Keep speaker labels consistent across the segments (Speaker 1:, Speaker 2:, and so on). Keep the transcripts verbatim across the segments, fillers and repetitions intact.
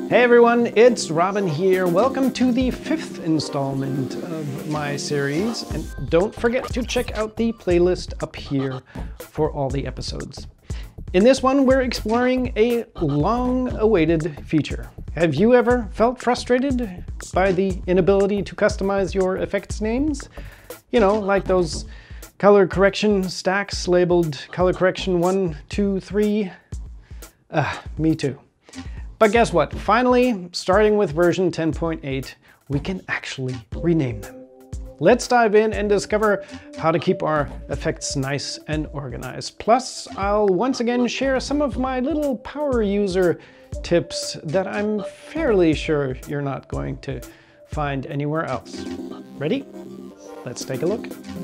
Speaker 1: Hey everyone, it's Robin here. Welcome to the fifth installment of my series. And don't forget to check out the playlist up here for all the episodes. In this one, we're exploring a long-awaited feature. Have you ever felt frustrated by the inability to customize your effects names? You know, like those color correction stacks labeled color correction one, two, three. Ah, me too. But guess what? Finally, starting with version ten point eight, we can actually rename them. Let's dive in and discover how to keep our effects nice and organized. Plus, I'll once again share some of my little power user tips that I'm fairly sure you're not going to find anywhere else. Ready? Let's take a look.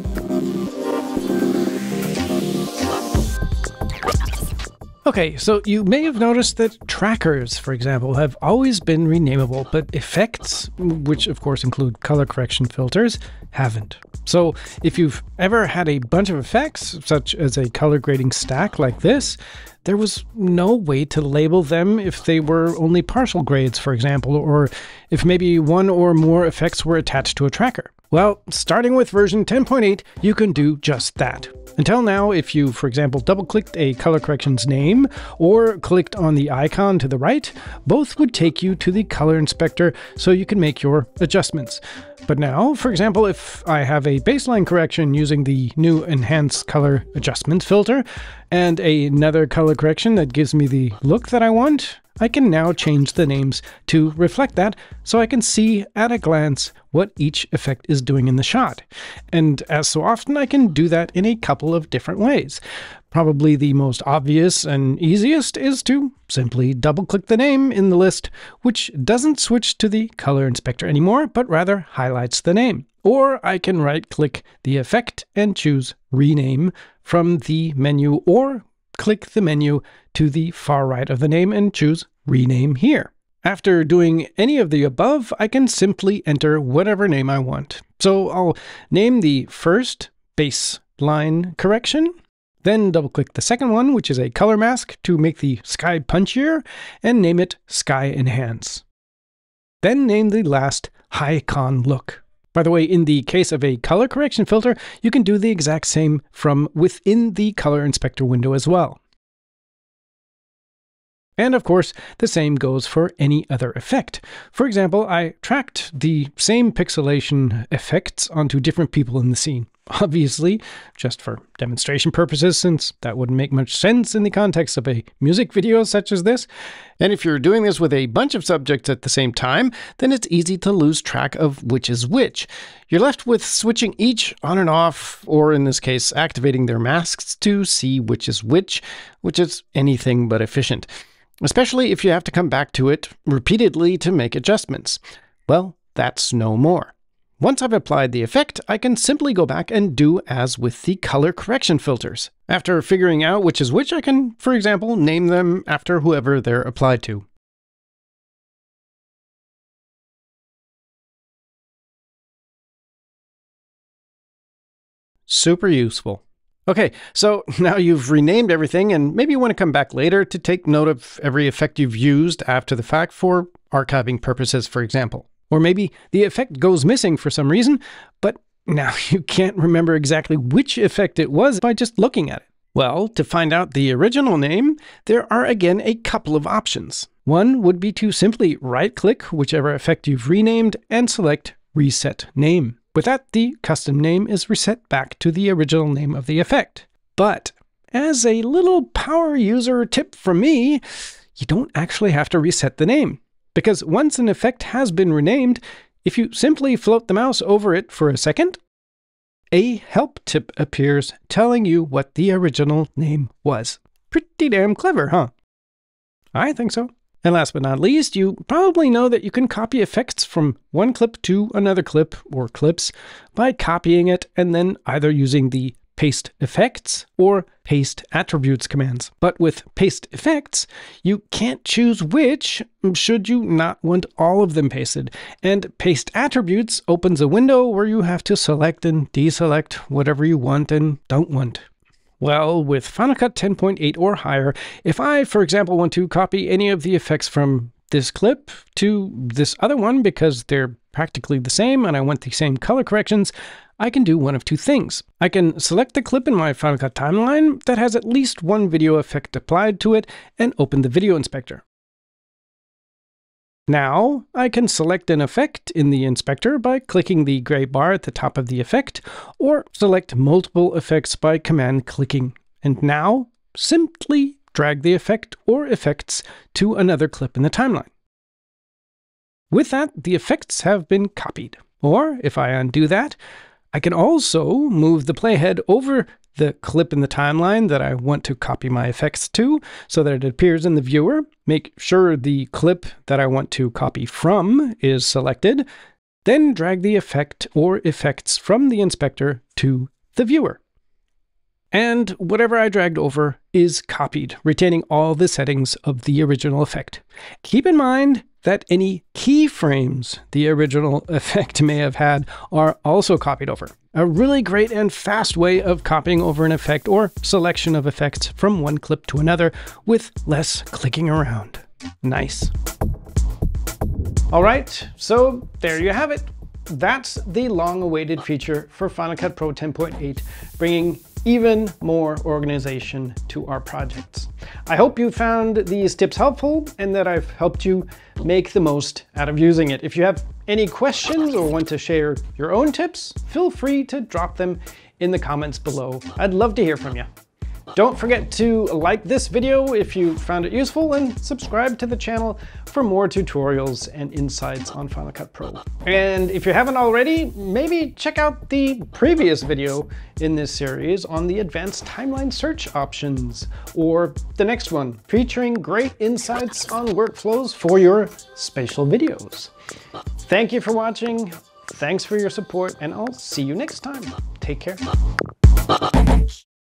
Speaker 1: Okay, so you may have noticed that trackers, for example, have always been renamable, but effects, which of course include color correction filters, haven't. So if you've ever had a bunch of effects, such as a color grading stack like this, there was no way to label them if they were only partial grades, for example, or if maybe one or more effects were attached to a tracker. Well, starting with version ten point eight, you can do just that. Until now, if you, for example, double-clicked a color correction's name or clicked on the icon to the right, both would take you to the color inspector so you can make your adjustments. But now, for example, if I have a baseline correction using the new Enhanced Color Adjustment filter and another color correction that gives me the look that I want, I can now change the names to reflect that so I can see at a glance what each effect is doing in the shot. And as so often, I can do that in a couple of different ways. Probably the most obvious and easiest is to simply double-click the name in the list, which doesn't switch to the color inspector anymore, but rather highlights the name. Or I can right-click the effect and choose Rename from the menu, or click the menu to the far right of the name and choose Rename here. After doing any of the above, I can simply enter whatever name I want. So I'll name the first baseline correction, then double-click the second one, which is a color mask, to make the sky punchier, and name it Sky Enhance. Then name the last High Con Look. By the way, in the case of a color correction filter, you can do the exact same from within the color inspector window as well. And of course, the same goes for any other effect. For example, I tracked the same pixelation effects onto different people in the scene. Obviously, just for demonstration purposes, since that wouldn't make much sense in the context of a music video such as this. And if you're doing this with a bunch of subjects at the same time, then it's easy to lose track of which is which. You're left with switching each on and off, or in this case, activating their masks to see which is which, which is anything but efficient. Especially if you have to come back to it repeatedly to make adjustments. Well, that's no more. Once I've applied the effect, I can simply go back and do as with the color correction filters. After figuring out which is which, I can, for example, name them after whoever they're applied to. Super useful. Okay, so now you've renamed everything, and maybe you want to come back later to take note of every effect you've used after the fact for archiving purposes, for example. Or maybe the effect goes missing for some reason, but now you can't remember exactly which effect it was by just looking at it. Well, to find out the original name, there are again a couple of options. One would be to simply right-click whichever effect you've renamed and select Reset Name. With that, the custom name is reset back to the original name of the effect. But as a little power user tip from me, you don't actually have to reset the name. Because once an effect has been renamed, if you simply float the mouse over it for a second, a help tip appears telling you what the original name was. Pretty damn clever, huh? I think so. And last but not least, you probably know that you can copy effects from one clip to another clip or clips by copying it and then either using the paste effects or paste attributes commands. But with paste effects, you can't choose which should you not want all of them pasted. And paste attributes opens a window where you have to select and deselect whatever you want and don't want. Well, with Final Cut ten point eight or higher, if I, for example, want to copy any of the effects from this clip to this other one because they're practically the same and I want the same color corrections, I can do one of two things. I can select the clip in my Final Cut timeline that has at least one video effect applied to it and open the video inspector. Now, I can select an effect in the inspector by clicking the gray bar at the top of the effect, or select multiple effects by command clicking. And now, simply drag the effect or effects to another clip in the timeline. With that, the effects have been copied. Or, if I undo that, I can also move the playhead over the clip in the timeline that I want to copy my effects to so that it appears in the viewer, make sure the clip that I want to copy from is selected, then drag the effect or effects from the inspector to the viewer. And whatever I dragged over is copied, retaining all the settings of the original effect. Keep in mind that any keyframes the original effect may have had are also copied over. A really great and fast way of copying over an effect or selection of effects from one clip to another with less clicking around. Nice. All right, so there you have it. That's the long-awaited feature for Final Cut Pro ten point eight, bringing even more organization to our projects. I hope you found these tips helpful and that I've helped you make the most out of using it. If you have any questions or want to share your own tips, feel free to drop them in the comments below. I'd love to hear from you. Don't forget to like this video if you found it useful and subscribe to the channel for more tutorials and insights on Final Cut Pro. And if you haven't already, maybe check out the previous video in this series on the advanced timeline search options, or the next one featuring great insights on workflows for your spatial videos. Thank you for watching. Thanks for your support, and I'll see you next time. Take care.